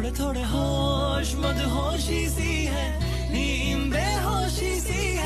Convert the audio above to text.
थोड़े होश मदहोशी सी है, नींद बेहोशी सी है।